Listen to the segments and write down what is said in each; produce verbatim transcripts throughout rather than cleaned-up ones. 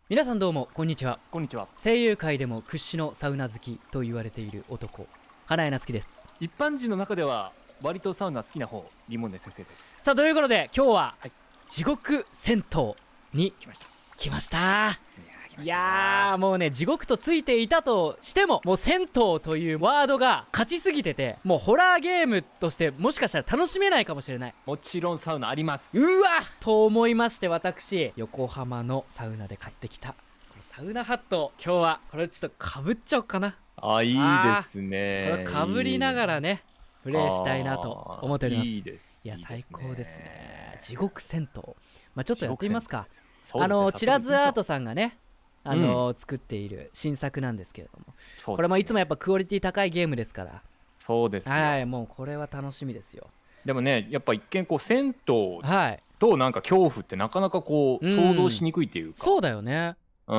皆さんどうもこんにちは。 こんにちは。 声優界でも屈指のサウナ好きと言われている男、花江夏樹です。 一般人の中では割とサウナ好きな方、リモンネ先生です。 さあ、ということで今日は、 はい、 地獄銭湯に来ました来ましたいやー、来ましたいやーもうね、地獄とついていたとしてももう銭湯というワードが勝ちすぎてて、もうホラーゲームとしてもしかしたら楽しめないかもしれない。 もちろんサウナあります。 うわと思いまして、私横浜のサウナで買ってきたこのサウナハットを今日はこれちょっとかぶっちゃおうかな。 あ、いいですね。 これかぶりながらねプレイしたいなと思っております。 いいです。 いや、 いいですね、 最高ですね。地獄銭湯、まあ、ちょっとやってみますか。 すね、 あのチラズアートさんがね、あの、 うん、 作っている新作なんですけれども、 ね、 これもいつもやっぱクオリティ高いゲームですから。 そうですよ。 はい、もうこれは楽しみですよ。 でもね、やっぱ一見こう銭湯はいとなんか恐怖ってなかなかこう、うん、想像しにくいっていうか。 そうだよね。 うん、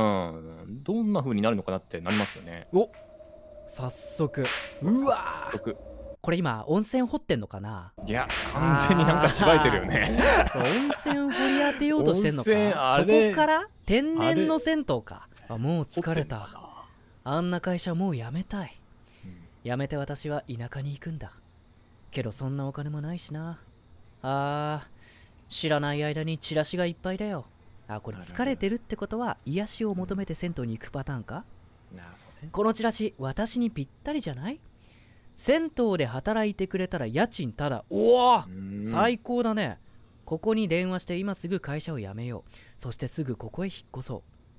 どんな風になるのかなってなりますよね。 お、早速。うわ早速。 これ今温泉掘ってんのかな。 いや、完全になんか縛れてるよね。 温泉掘り当てようとしてんのか。 あそこから天然の銭湯か。あ、もう疲れた。あんな会社もう辞めたい、うん、辞めて私は田舎に行くんだけど、そんなお金もないしな。あー、知らない間にチラシがいっぱいだよ。あ、これ疲れてるってことは癒しを求めて銭湯に行くパターンか。なあ、それこのチラシ私にぴったりじゃない。銭湯で働いてくれたら家賃ただ。おお、最高だね。ここに電話して今すぐ会社を辞めよう。そしてすぐここへ引っ越そう。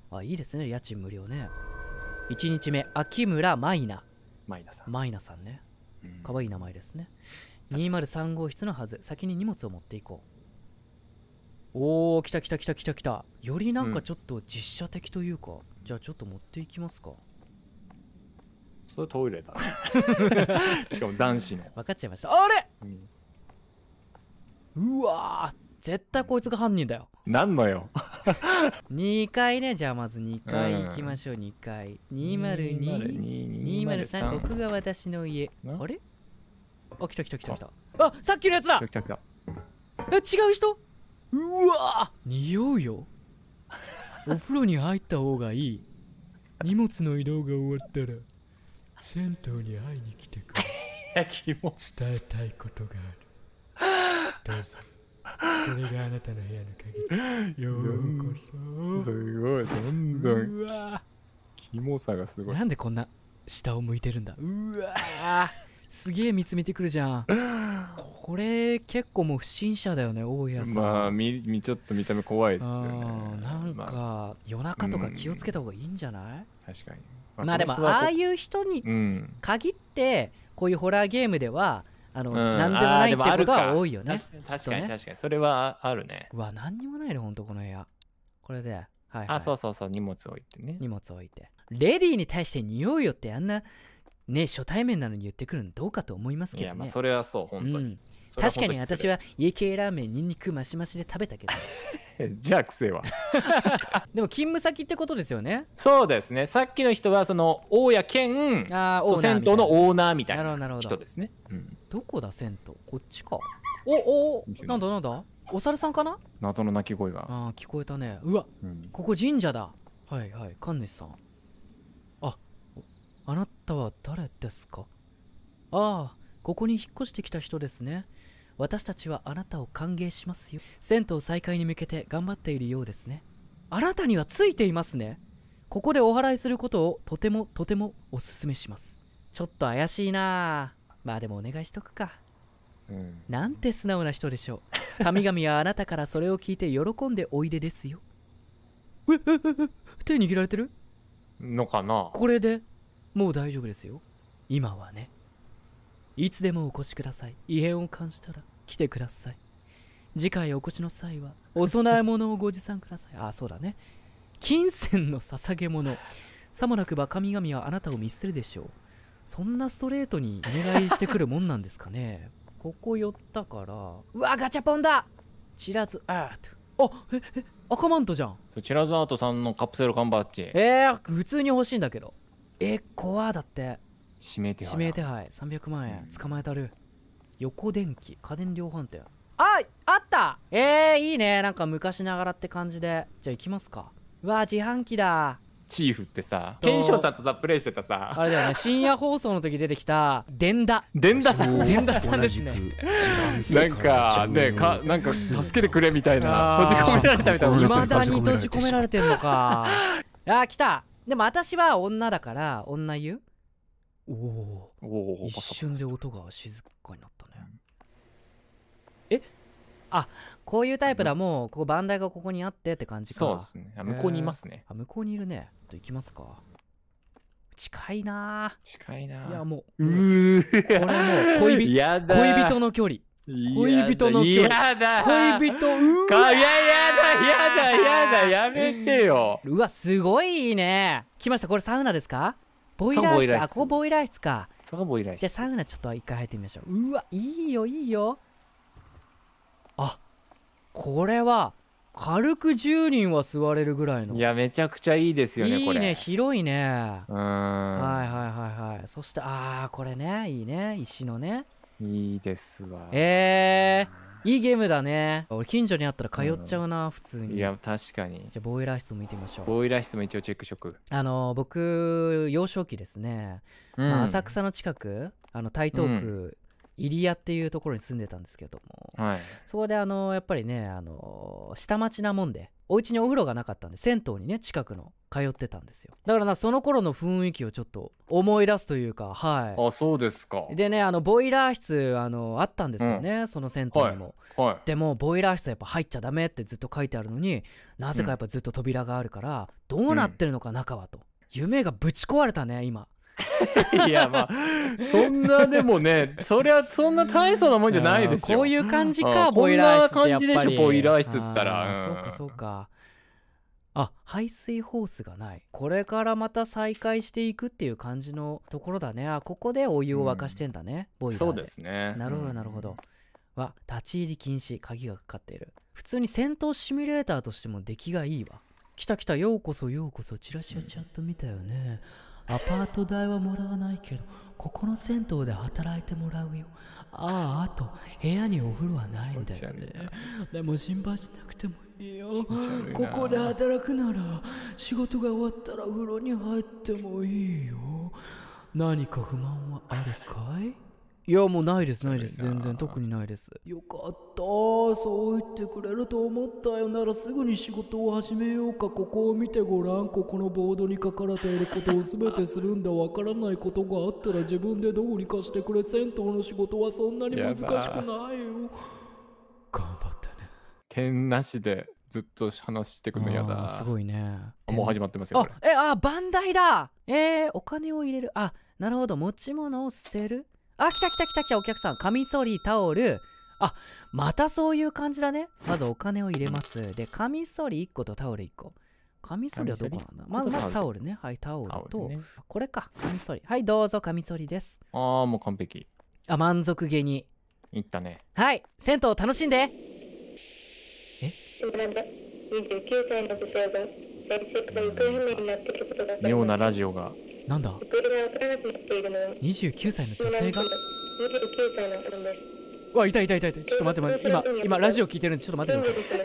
あ、いいですね、家賃無料ね。いちにちめ、秋村舞菜。 舞菜さん。 舞菜さんね。かわいい名前ですね。にまるさん号室のはず。先に荷物を持っていこう。おー、来た来た来た来た来た。よりなんかちょっと実写的というか、うん、じゃあちょっと持っていきますか。 それトイレだね。しかも男子の。 分かっちゃいました。あれ、うん、うわー、絶対こいつが犯人だよ。 なんのよ。 にかいね。じゃあまずにかい行きましょう。にかい。にまるに、にまるさん、ここが私の家。あれ、あ、来た来た来た来た。あ、さっきのやつだ。 来た来た。 え、違う人。うわー、匂うよ。お風呂に入った方がいい。荷物の移動が終わったら銭湯に会いに来てくれ。伝えたいことがある。どうぞ。これがあなたの部屋の鍵。ようこそ。 すごい、どんどん。うわ、キモさがすごい。 なんでこんな下を向いてるんだ。うわー、すげえ見つめてくるじゃん。これ結構もう不審者だよね、大家さん。 まあみみちょっと見た目怖いっすよね。 なんか、まあ、夜中とか気をつけた方がいいんじゃない？確かに。まあ、まあでもああいう人に限ってこういうホラーゲームではあの、うん、何でもないってことは多いよね。 確かに確かにそれはあるね。 うわ、何にもないのほんとこの部屋。これで、はいはい、 あ、そうそうそう、荷物置いてね。 荷物置いて。レディーに対して匂いよってあんなね、初対面なのに言ってくるのどうかと思いますけどね。いや、まあそれはそう、本当に。うん、 確かに私は家系ラーメンニンニクマシマシで食べたけど。 じゃあ癖は。 でも勤務先ってことですよね。 そうですね。さっきの人はその大家兼銭湯のオーナーみたいな人ですね。 うん、どこだ銭湯？こっちか。おお、なんだなんだ。お猿さんかな？ 謎の鳴き声が。 ああ、聞こえたね。うわ、うん、ここ神社だ。はいはい、神主さん。あ、あなたは誰ですか？ああ、ここに引っ越してきた人ですね。私たちはあなたを歓迎しますよ。銭湯再開に向けて頑張っているようですね。あなたにはついていますね。ここでお祓いすることをとてもとてもおすすめします。ちょっと怪しいな。まあでもお願いしとくか。うん、なんて素直な人でしょう。神々はあなたからそれを聞いて喜んでおいでですよ。ええええ、手握られてるのかな。 これでもう大丈夫ですよ。今はね。いつでもお越しください。異変を感じたら来てください。次回お越しの際はお供え物をご持参ください。ああ、そうだね。金銭の捧げ物。さもなくば神々はあなたを見捨てるでしょう。そんなストレートにお願いしてくるもんなんですかね。ここ寄ったから。うわ、ガチャポンだ。チラズアート。あ、ええ、赤マントじゃん。 チラズアートさんのカプセル缶バッジ。 えー、普通に欲しいんだけど。え、怖だって。 指名手配。 指名手配さんびゃくまんえん、うん、捕まえたる。横電気家電量販店。あ、あった。えー、いいね。なんか昔ながらって感じで。じゃあ行きますか。 うわ、自販機だ。 チーフってさ、ケンショウさんとさプレイしてたさ、 あれだよね、深夜放送の時出てきたデンダデンダさん、 デンダさんですね。 なんかね、かなんか助けてくれみたいな、閉じ込められたみたいな。 未だに閉じ込められてんのか。あ、来た。でも私は女だから女湯。おお、一瞬で音が静かになったね。え、あ、こういうタイプだ。もうここ番台がここにあってって感じか。 そうですね。向こうにいますね。 あ、向こうにいるね。ちょっと行きますか。近いな。 近いな。 いやもう、うー、これもう恋人、恋人の距離。恋人の距離。 やだ。 恋人、うわ。いややだやだやだ、やめてよ。 うわ、すごいね。来ました。これサウナですか？ボイラー室。あ、ここボイラー室か。 そこボイラー室。 じゃあサウナちょっと一回入ってみましょう。うわ、いいよいいよ。あ、これは軽くじゅうにんは座れるぐらいの。 いや、めちゃくちゃいいですよね、これ。 いいね、広いね。 うん。 はいはいはいはい。そして、ああ、これね、いいね、石のね。 いいですわ。 えー、いいゲームだね。俺近所にあったら通っちゃうな、普通に。 いや、確かに。 じゃあボイラー室も見てみましょう。 ボイラー室も一応チェックしとく。 あの僕幼少期ですね、まあ、浅草の近く、あの台東区入谷っていうところに住んでたんですけども、 はい、 そこであのやっぱりね、あの下町なもんでお家にお風呂がなかったんで銭湯にね近くの通ってたんですよ。だからな、その頃の雰囲気をちょっと思い出すというか、はい。 あ、そうですか。 でね、あのボイラー室あのあったんですよね、うん、その銭湯にも、 はいはい、 でもボイラー室はやっぱ入っちゃダメってずっと書いてあるのに、なぜかやっぱずっと扉があるから、うん、どうなってるのか中はと、夢がぶち壊れたね今。 いや、まあそんな、でもね、そりゃそんな大層なもんじゃないでしょ。 こういう感じか、ボイラー室ってやっぱり。 こんな感じでしょ、ボイラー室ったら。 そうかそうか。あ、排水ホースがない。これからまた再開していくっていう感じのところだね。あ、ここでお湯を沸かしてんだね、うん、ボイラーで。 そうですね。 なるほどなるほど。うん、わ、立ち入り禁止、鍵がかかっている。普通に戦闘シミュレーターとしても出来がいいわ。来た来た、ようこそようこそ。チラシはちゃんと見たよね。アパート代はもらわないけど、ここの銭湯で働いてもらうよ。ああ、あと部屋にお風呂はないんだよね。でも心配しなくてもいいよ。ここで働くなら仕事が終わったら風呂に入ってもいいよ。何か不満はあるかい？いや、もうないですないです、全然特にないです。よかった、そう言ってくれると思ったよ。ならすぐに仕事を始めようか。ここを見てごらん。ここのボードに書かれていることを全てするんだ。わからないことがあったら自分でどうにかしてくれ。銭湯の仕事はそんなに難しくないよ。頑張ってね。 点なしでずっと話してくのやだ。 すごいね。 もう始まってますよ。これ、あ、え、あ、バンダイだ。えー、お金を入れる。あ、なるほど、持ち物を捨てる。あ、来た来た来た来た、お客さん。カミソリ、タオル。あ、またそういう感じだね。まずお金を入れます。で、カミソリいっことタオルいっこ。カミソリはどこなんだ？まずまずタオルね。はい、タオルと、ね、これか、カミソリ。はい、どうぞ、カミソリです。 ああ、もう完璧。 あ、満足げに。 いったね。 はい、銭湯楽しんで。え？ にじゅうきゅうさいの女性が先週から行方不明になっていることが分かりました。 妙なラジオが。 なんだ？ 行方が分からなくなっているのはにじゅうきゅうさいの女性が？ にじゅうきゅうさいの女です。 うわ、いたいたいたいた。ちょっと待って待って、今今ラジオ聞いてるんでちょっと待ってくださ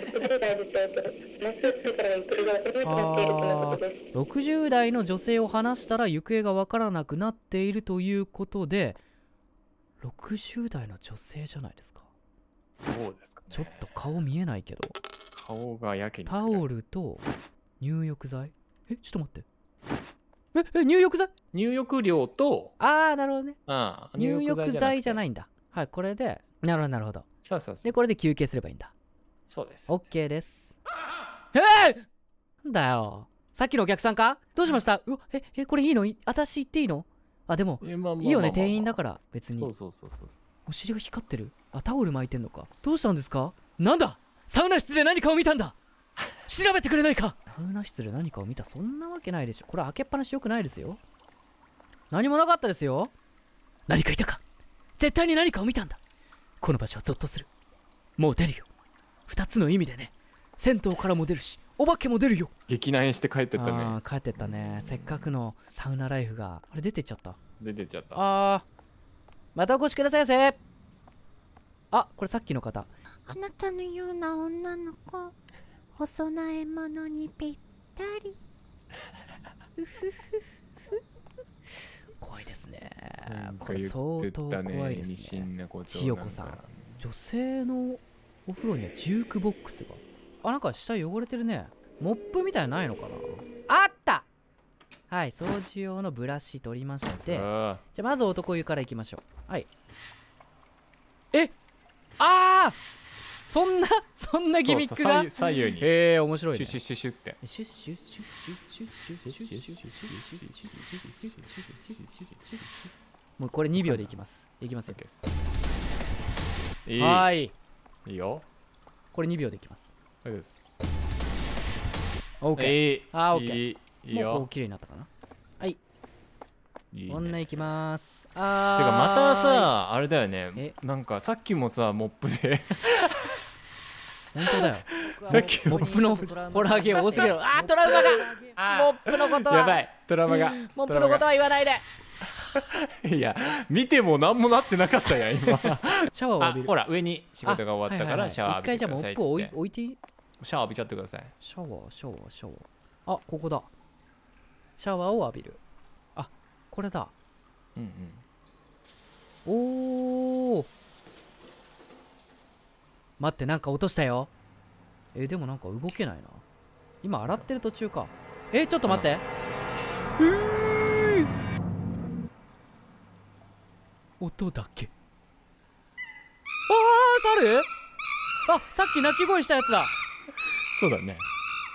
い。ろくじゅう代の女性を話したら行方が分からなくなっているということで、ろくじゅう代の女性じゃないですか。 そうですかね。 ちょっと顔見えないけど。 顔がやけに。 タオルと入浴剤。え、ちょっと待って。え、え、入浴剤？ 入浴料と、 ああ、なるほどね。 ああ、 入浴剤じゃないんだ。はい、これで、なるほどなるほど。 そうそうそう。 で、これで休憩すればいいんだ。 そうです。 オッケーです。えー、なんだよ。さっきのお客さんか？どうしました？うわ、え、え、これいいの？私言っていいの？あ、でも、いいよね、店員だから、別に。 そうそうそうそう。 お尻が光ってる？あ、タオル巻いてんのか。どうしたんですか？なんだ？サウナ室で何かを見たんだ。調べてくれないか。サウナ室で何かを見た？そんなわけないでしょ。これ開けっぱなしよくないですよ。何もなかったですよ。何かいたか？絶対に何かを見たんだ。この場所はゾッとする。もう出るよ。二つの意味でね。銭湯からも出るし、お化けも出るよ。 激難して帰ってったね。 ああ、帰ってったね。せっかくのサウナライフが。あれ、出てっちゃった。 出てっちゃった。 ああ、またお越しくださいませ。あ、これさっきの方。 あなたのような女の子、お供え物にぴっりうふふふ怖いですね。これ相当怖いですね。千代子さん、女性のお風呂にはジュークボックスが。あ、なんか下汚れてるね。モップみたいなのないのかな。あった。はい、掃除用のブラシ取りまして、じゃあまず男湯から行きましょう。はい。え、ああ、そんなそんなギミックが左右に。 へえ、面白いね。 シュッシュッシュッシュッって。 シュッシュッシュッシュッシュッシュッシュッシュッシュッシュッシュッシュッシュッ。もうこれにびょうでいきます。いきますよ。はい。 いいよ。 これにびょうでいきます。 そうです。 オッケー。あー、オッケー。 いいよ。 もう綺麗になったかな。はい。女いきます。あー。てかまたさ、あれだよね。なんかさっきもさ、モップで。 本当だよ。 さっきモップのホラーゲー多すぎる。あー、トラウマが。モップのことは。 やばい。トラウマが。 モップのことは言わないで。 いや、見ても何もなってなかったやん、今。シャワーを浴びる。 ほら、上に仕事が終わったからシャワー浴びてくださいって。 一回じゃあモップ置いていい？ シャワー浴びちゃってください。 シャワー、シャワー、シャワー。あ、ここだ。シャワーを浴びる。あ、これだ。 うんうん。おお。待って、なんか落としたよ。え、でもなんか動けないな。今洗ってる途中か。え、ちょっと待って。うー音だけ。ああ、猿？あ、さっき鳴き声したやつだ。 そうだね。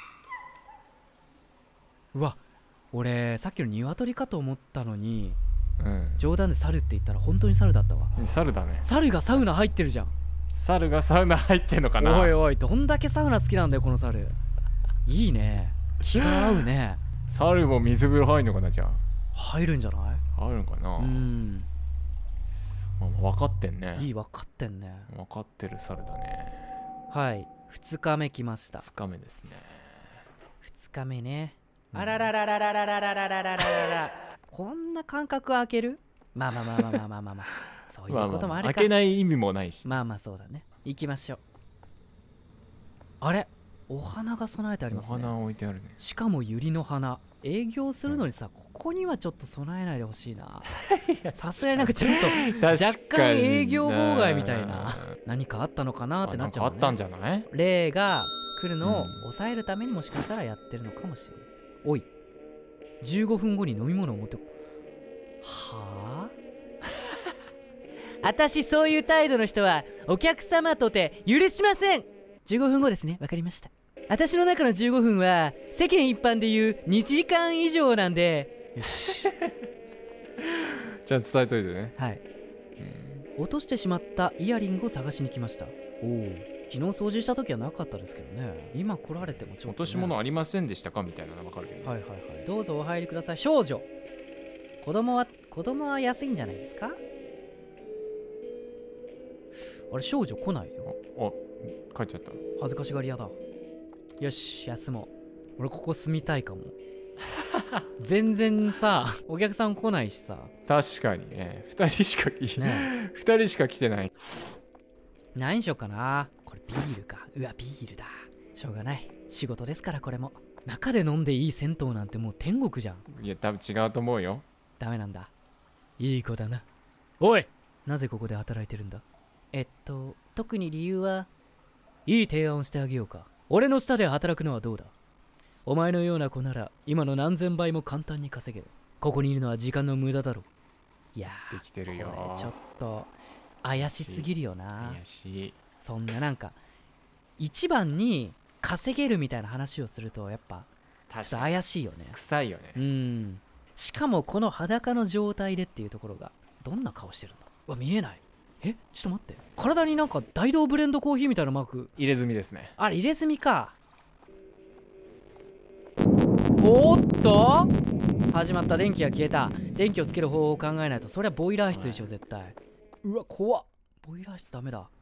うわ、俺さっきの鶏かと思ったのに、 うん、 冗談で猿って言ったら本当に猿だったわ。 猿だね。 猿がサウナ入ってるじゃん。 猿がサウナ入ってんのかな。 おいおい、どんだけサウナ好きなんだよこの猿。いいね、気が合うね。 猿も水風呂入るのかな。じゃあ入るんじゃない？ 入るのかな。うん、分かってんね。 いい、分かってんね。 分かってる猿だね。 はい、ふつかめ来ました。 ふつかめですね。 ふつかめね。あららららららららららららら。こんな間隔開ける？まあまあまあまあまあまあまあまあ。そういうこともあるか。 開けない意味もないし。 まあまあそうだね。行きましょう。あれ？お花が備えてありますね。 お花置いてあるね。 しかも百合の花。営業するのにさ、ここにはちょっと備えないでほしいな。さすがになんかちょっと若干営業妨害みたいな。何かあったのかなってなっちゃうね。 あったんじゃない？ 霊が来るのを抑えるためにもしかしたらやってるのかもしれない。おい、じゅうごふんごに飲み物を持ってこ。はあ？私そういう態度の人はお客様とて許しません。じゅうごふんごですね。わかりました。私の中のじゅうごふんは世間一般でいうにじかん以上なんで。よし。 ちゃんと伝えといてね。 はい、うん、落としてしまったイヤリングを探しに来ました。おお、昨日掃除した時はなかったですけどね。今来られてもちょっと、ね、 落とし物ありませんでしたかみたいなの分かるけど、 はいはいはい。どうぞお入りください。少女。子供は子供は安いんじゃないですか。あれ、少女来ないよ。 あ、帰っちゃった。 恥ずかしがり屋だ。よし、休もう。俺ここ住みたいかも。全然さ、お客さん来ないしさ。 確かにね。ふたりしか来ね。ふたりしか来てない。 何しようかな。これビールか。うわ、ビールだ。しょうがない。仕事ですからこれも。中で飲んでいい銭湯なんてもう天国じゃん。 いや、多分違うと思うよ。 ダメなんだ。いい子だな。おい、なぜここで働いてるんだ。えっと、特に理由は。いい提案をしてあげようか。俺の下で働くのはどうだ。お前のような子なら今の何千倍も簡単に稼げる。ここにいるのは時間の無駄だろう。いやー、 できてるよ。 これちょっと怪しすぎるよな。 怪しい。 そんななんか一番に稼げるみたいな話をするとやっぱちょっと怪しいよね。 臭いよね。 うん。しかもこの裸の状態でっていうところがどんな顔してるんだ。うわ、見えない。え、ちょっと待って。体になんか大道ブレンドコーヒーみたいなマーク。 入れ墨ですね。 あれ、入れ墨か。おっと始まった。電気が消えた。電気をつける方法を考えないと。そりゃボイラー室でしょ絶対。うわ、怖っ。ボイラー室ダメだ。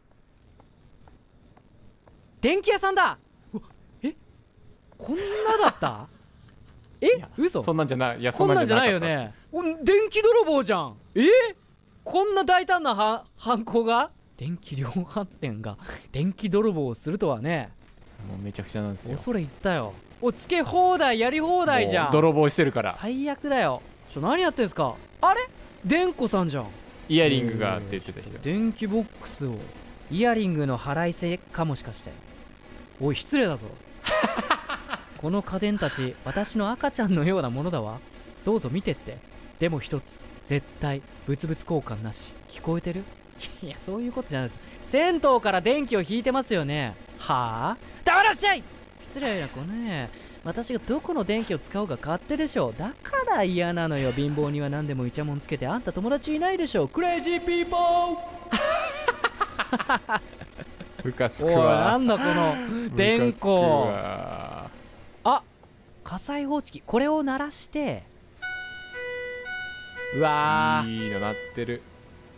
電気屋さんだ。うわ、え、こんなだったえ、嘘。 そんなんじゃない。いや、 そんなんじゃないよね。電気泥棒じゃん。え、こんな大胆な犯行が。電気量販店が電気泥棒をするとはね。 もうめちゃくちゃなんですよ。 恐れ入ったよ。 おつけ放題やり放題じゃん。 泥棒してるから。 最悪だよ。ちょ何やってんすか。あれでんこさんじゃん。 イヤリングがって言ってた人。 電気ボックスをイヤリングの払いせかもしかして。おい失礼だぞ。この家電たち私の赤ちゃんのようなものだわ。どうぞ見てって。でも一つ絶対物々交換なし。聞こえてる？いやそういうことじゃないです。銭湯から電気を引いてますよね。はあ？黙らっしゃい。失礼な子ね。私がどこの電気を使おうか勝手でしょ。だから嫌なのよ。貧乏には何でもイチャモンつけてあんた友達いないでしょ。クレイジーピーポー。 ムカつくわ。 おいなんだこの電光。あ、火災報知器。これを鳴らして。うわーいいの鳴ってる。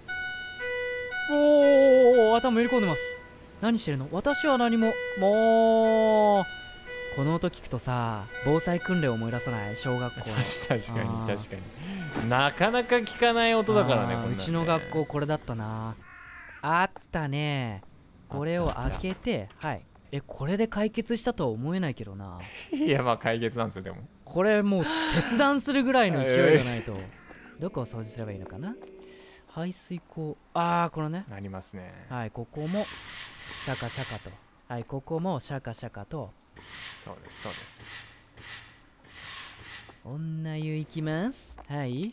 おお頭めり込んでます。何してるの。私は何も。もうこの音聞くとさ防災訓練を思い出さない。小学校の。 確かに確かになかなか聞かない音だからね。こんなねうちの学校これだったな。あったね。これを開けて、はいえこれで解決したとは思えないけどな。 いやまあ解決なんですよ。でもこれもう切断するぐらいの勢いがないと。どこを掃除すればいいのかな。排水口。ああこのねなりますね。 はいここもシャカシャカと。はいここもシャカシャカと。 そうですそうです。 女湯行きます。はい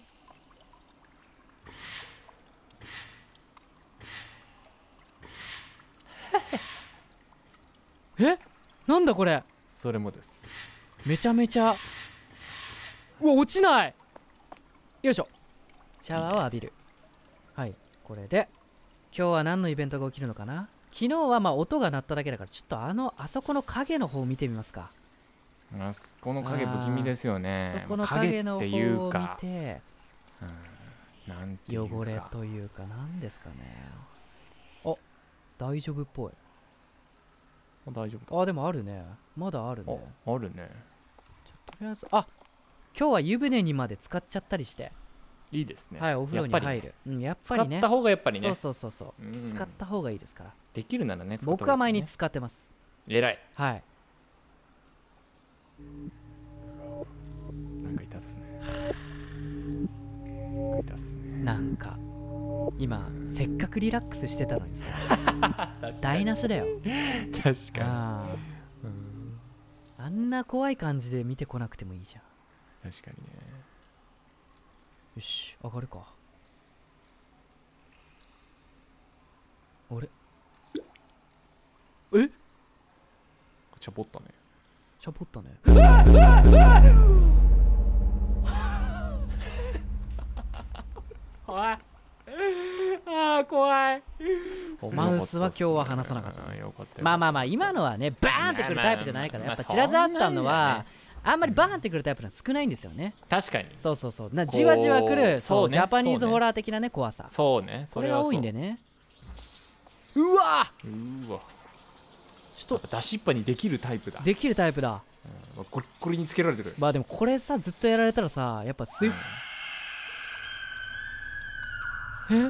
えなんだこれ。 それもです。 めちゃめちゃうわ落ちない。よいしょ。シャワーを浴びる。はいこれで今日は何のイベントが起きるのかな。昨日はまあ音が鳴っただけだからちょっとあのあそこの影の方を見てみますか。 あそこの影不気味ですよね。 そこの影の方を見て、 うん、なんていうか汚れというかなんですかね。あ大丈夫っぽい。 大丈夫。 あでもあるね。まだあるね。 ああるね。 ちょとりあえずあ今日は湯船にまで使っちゃったりして。 いいですね。 はいお風呂に入る。うんやっぱりね。 使った方がやっぱりね。 そうそうそうそう、うん、使った方がいいですから。 できるならね。 僕は毎日使ってます。 えらい。 はい。 なんかいたっすね。なんかいたっすね。 なんか今せっかくリラックスしてたのにさ台無しだよ。 確かに。 あ, うん、あんな怖い感じで見てこなくてもいいじゃん。 確かにね。 よし上がるか。あれえチャポったね。 チャポったね。おいあー怖い。マウスは今日は話さなかった。まあまあまあ今のはねバーンってくるタイプじゃないから。やっぱチラザーツさんのはあんまりバーンってくるタイプのは少ないんですよね。 確かに。 そうそうそうなじわじわくるそうジャパニーズホラー的なね怖さ。 そうねそれが多いんでね。うわうわちょっと出しっぱにできるタイプだ。 できるタイプだ。 これこれにつけられてる。 まあでもこれさずっとやられたらさやっぱすいえ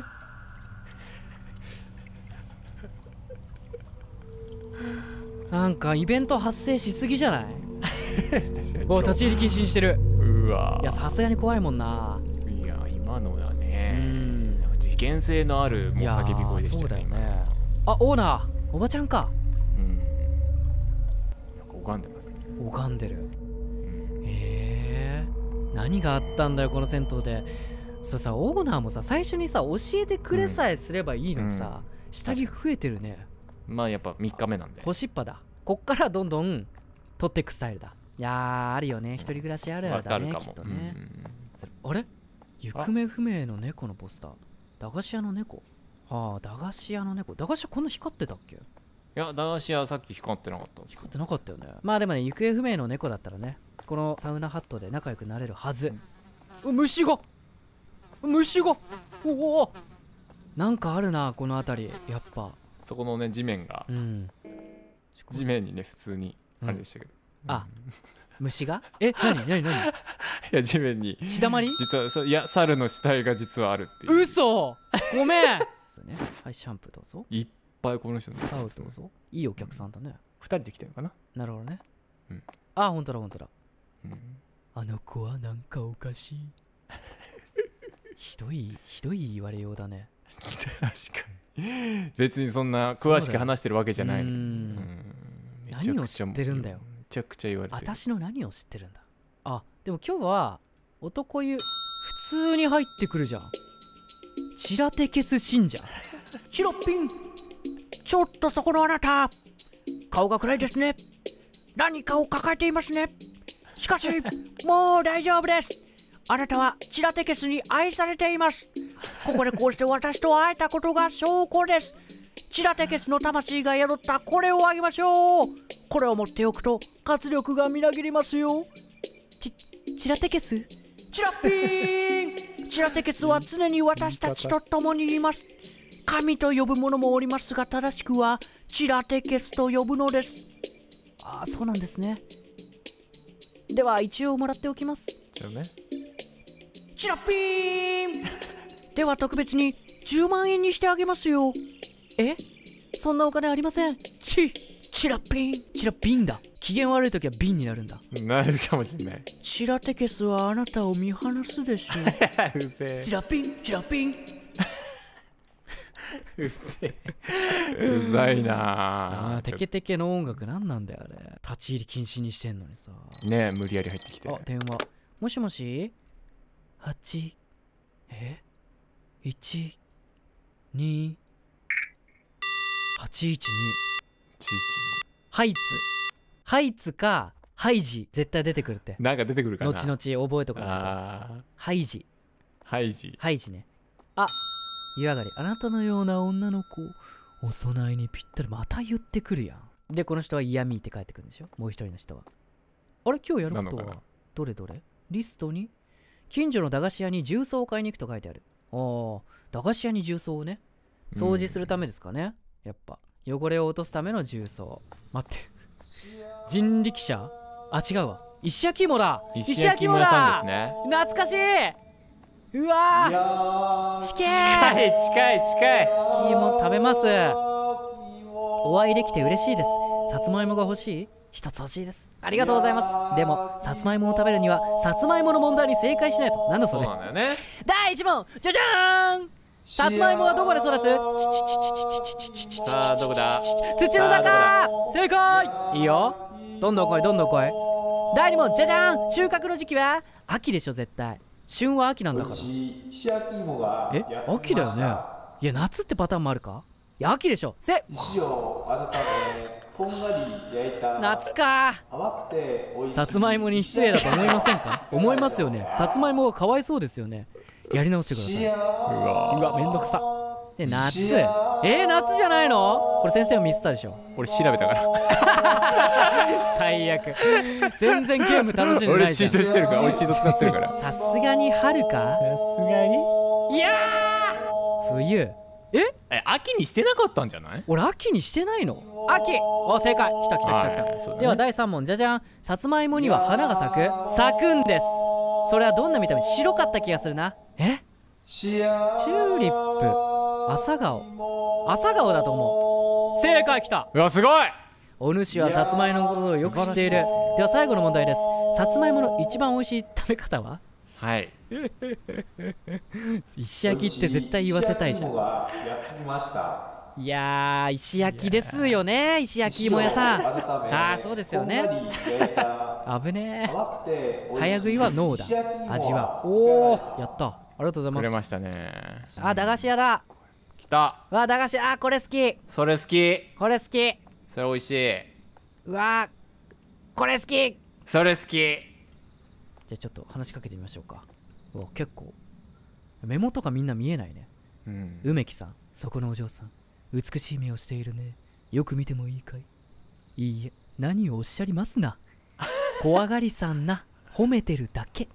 なんかイベント発生しすぎじゃない。お立ち入り禁止にしてる。 うわいやさすがに怖いもんな。 いや今のはねなんか事件性のあるもう叫び声でしたよね。そうだよね。 あオーナーおばちゃんか。 うんなんか拝んでますね。 拝んでる。へえ何があったんだよこの銭湯で。そうさオーナーもさ最初にさ教えてくれさえすればいいのにさ、うん、下着増えてるね。 まあやっぱみっかめなんで干しっぱだ。こっからどんどん取っていくスタイルだ。いやーあるよね一人暮らしあるあるだねきっとね。あれ行方不明の猫のポスター。駄菓子屋の猫。はあ駄菓子屋の猫。駄菓子屋こんな光ってたっけ。 いや駄菓子屋さっき光ってなかったんですよ。 光ってなかったよね。まあでもね行方不明の猫だったらねこのサウナハットで仲良くなれるはず。うん、虫が虫がおおなんかあるなこの辺り。やっぱそこのね地面が、うん、地面にね普通にあれでしたけど、 うん、あ虫がえ何何何いや地面に血だまり実はそいや猿の死体が実はあるっていう。 嘘ごめんね、はいシャンプーどうぞ。 いっぱいこの人のサウどうぞ。いいお客さんだね。 ふたりで来てるのかな。 なるほどね、 うん、 あ、ほんとだほんとだ。 うん、 あの子はなんかおかしい。ひどいひどい言われようだね。 確かに。別にそんな詳しく話してるわけじゃないのに。うん、 何を知ってるんだよ。 めちゃくちゃ言われてる。 私の何を知ってるんだ。あ、でも今日は男湯普通に入ってくるじゃん。チラテケス信者。チロッピン、ちょっとそこのあなた、顔が暗いですね。何かを抱えていますね。しかしもう大丈夫です。あなたはチラテケスに愛されています。ここでこうして私と会えたことが証拠です。チラテケスの魂が宿ったこれをあげましょう。これを持っておくと活力がみなぎりますよ。ち、チラテケス、チラッピーン。チラテケスは常に私たちと共にいます。神と呼ぶ者もおりますが、正しくはチラテケスと呼ぶのです。ああ、そうなんですね。では一応もらっておきます。 そうね。 チラッピーン。では特別にじゅうまんえんにしてあげますよ。え、そんなお金ありません。チチラピン。チラピンだ。機嫌悪い時はビンになるんだ。 なるかもしれない。 チラテケスはあなたを見放すでしょう。 うせえ。 チラピンチラピン。 うせえ。うざいなあ。テケテケの音楽なんなんだよあれ。立ち入り禁止にしてんのにさ。 ねえ、無理やり入ってきて。 あ、電話。もしもし。はちえいちにはちいちにハイツハイツかハイジ絶対出てくるって。 なんか出てくるかな。 後々覚えとかないと。 あハイジハイジハイジね。あ、湯上がり、あなたのような女の子お供えにぴったり。また言ってくるやん。でこの人は嫌味って帰ってくるんでしょ。もう一人の人はあれ今日やることはどれどれ。リストに近所の駄菓子屋に重曹を買いに行くと書いてある。ああ、駄菓子屋に重曹をね、掃除するためですかね。やっぱ汚れを落とすための重曹。待って、人力車。あ、違うわ、石焼き芋だ。 石焼き芋屋さんですね。 懐かしい。うわー、近い近い近い近い。 焼き芋食べます。お会いできて嬉しいです。さつまいもが欲しい。一つ欲しいです。ありがとうございます。でもさつまいもを食べるにはさつまいもの問題に正解しないと。なんだそれ。 そうなんだよね。 だいいち問、じゃじゃーん。さつまいもはどこで育つ。 さあどこだ。 土の中。正解。いいよ、どんどん来いどんどん来い。だいに問、じゃじゃーん。収穫の時期は秋でしょ絶対。旬は秋なんだから。え、秋だよね。いや夏ってパターンもあるか。いや秋でしょ。せ石を温めこんがり焼いた夏か。 甘くて美味しいさつまいもに失礼だと思いませんか。思いますよね。さつまいもがかわいそうですよね。やり直してください。うわうわ、めんどくさ。で夏、えー、夏じゃないの。これ先生もミスったでしょ。 俺調べたから最悪。全然ゲーム楽しんでないじゃん。 俺チートしてるから。俺チート使ってるから。 さすがに春か。 さすがに。 いやー冬。ええ、秋にしてなかったんじゃない。 俺秋にしてないの。秋。お、正解。きたきたきたきた、 はいはいね、 ではだいさん問、じゃじゃん。さつまいもには花が咲く。咲くんです。それはどんな見た目。白かった気がするな。え、チューリップ。朝顔。朝顔だと思う。正解。きた。 うわすごい。 お主はさつまいものことをよく知っている。では最後の問題です。さつまいもの一番美味しい食べ方は。 はい。 石焼きって絶対言わせたいじゃん。いやー、石焼きですよね。石焼き芋屋さん。ああ、そうですよね。危ねえ。早食いはノーだ。味は。おお、やった。ありがとうございます。 くれましたね。 あ、駄菓子屋だ。 来た。 わ、駄菓子。あ、これ好き。 それ好き。 これ好き。 それ美味しい。 うわ、これ好き。 それ好き。じゃあちょっと話しかけてみましょうか。うわ、結構目元がみんな見えないね。うん、梅木さん、そこのお嬢さん、美しい目をしているね。よく見てもいいかい。いいえ、何をおっしゃりますな。怖がりさんな。褒めてるだけ。ち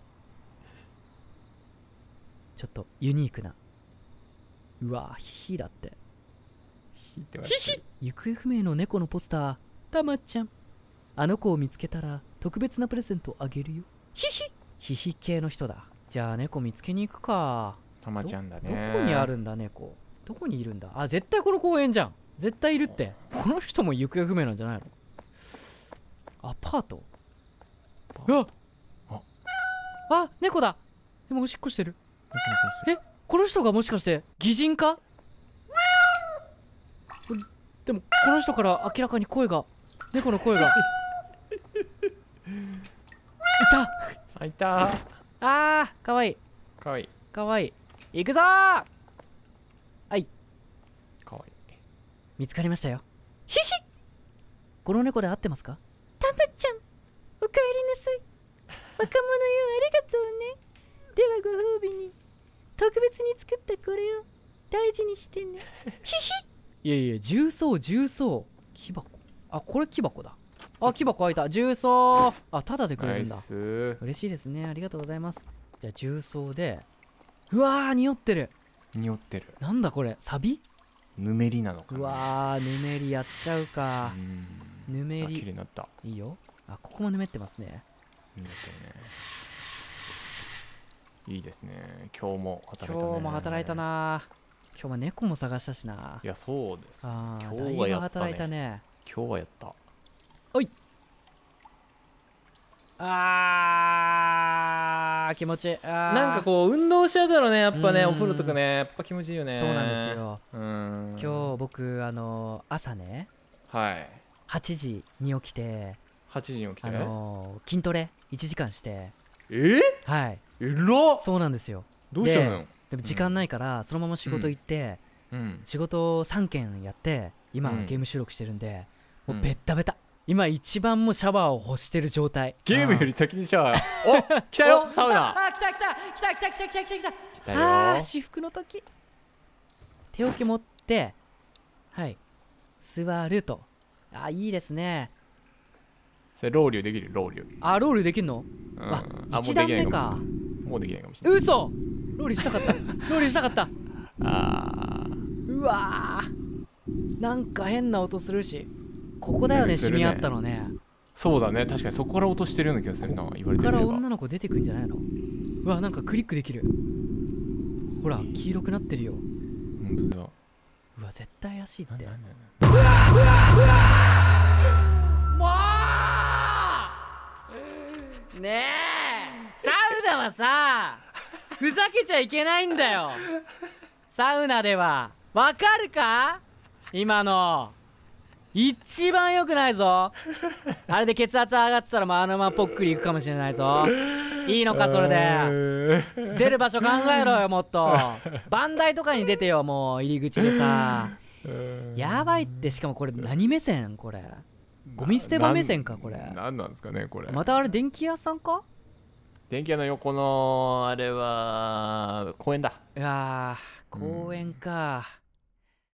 ょっとユニークな。うわ、ヒヒだって。ヒヒ。行方不明の猫のポスター。たまちゃん、あの子を見つけたら特別なプレゼントあげるよ。ヒヒ。ヒヒ系の人だ。じゃあ猫見つけに行くか。 たまちゃんだね。 どこにあるんだ猫。どこにいるんだ。あ、絶対この公園じゃん。絶対いるって。この人も行方不明なんじゃないの。アパート。 た。 うわあ、猫だ。でもおしっこしてる。え、この人がもしかして擬人か？でもこの人から明らかに声が、猫の声がいた。 あ、いた。 あー、かわいいかわいい。 かわいい。行くぞー。はい、 かわいい。 見つかりましたよ。ひひ、この猫で合ってますか？タムちゃん、おかえりなさい。若者よ、ありがとうね。ではご褒美に特別に作ったこれを大事にしてね。ひひ。いやいや、重曹重曹。木箱。あ、これ木箱だ。あ、木箱開いた。重曹。あ、タダでくれるんだ。 ナイス。 嬉しいですね。ありがとうございます。じゃあ重曹で。うわー、匂ってる。 匂ってる。 なんだこれ、サビ？ ぬめりなのかな。 うわー、ぬめりやっちゃうか。ぬめり。 綺麗になった。 いいよ。あ、ここもぬめってますね。 ぬめってるね。いいですね。今日も働いたね。 今日も働いたな。今日も猫も探したしな。 いや、そうです。 あー、 今日はやったね。 働いたね。 今日はやった。 おい。あー、気持ちいい。 なんかこう運動しちゃうだろうね、やっぱね。お風呂とかね、やっぱ気持ちいいよね。 そうなんですよ。 うん。 今日僕、あのー、朝ね、 はい、 はちじに起きて、 はちじに起きて、 あのー、筋トレいちじかんして。 えはい。 えらっ。 そうなんですよ。 どうしたのよ。 でも時間ないからそのまま仕事行って、 うん、 仕事さんけんやって今、うん、ゲーム収録してるんで、もうベッタベタ、うん、今一番もうシャワーを欲してる状態。 ゲームより先にシャワー。お、来たよサウナ。 あ、来た来た来た来た来た来た来た来た来たよ。 あー、至福の時。手桶持って、はい、座ると。あ、いいですね。 それロウリュできる？ロウリュ。 あ、ロウリュできるの？ うん、 あ、いちだんめか。 もうできないかもしれない。 嘘。ロウリュしたかった。ロウリュしたかった。 あー、うわー、なんか変な音するし。ここだよね、シミあったのね。 そうだね、確かにそこから音してるような気がするな、言われてみれば。 ここから女の子出てくんじゃないの？うわ、なんかクリックできる。ほら、黄色くなってるよ。 ほんとだ。 うわ、絶対怪しいって。 うわうわうわうわもうねえ、サウナはさ、ふざけちゃいけないんだよ。サウナでは。わかるか？今の一番良くないぞ。あれで血圧上がってたらもうあのままぽっくりいくかもしれないぞ。いいのかそれで。出る場所考えろよ、もっと。バンダイとかに出てよ、もう入り口でさ。やばいって。しかもこれ何目線？これゴミ捨て場目線か？これ何なんですかねこれ。 またあれ電気屋さんか？ 電気屋の横のあれは公園だ。 いやー、公園か、うん。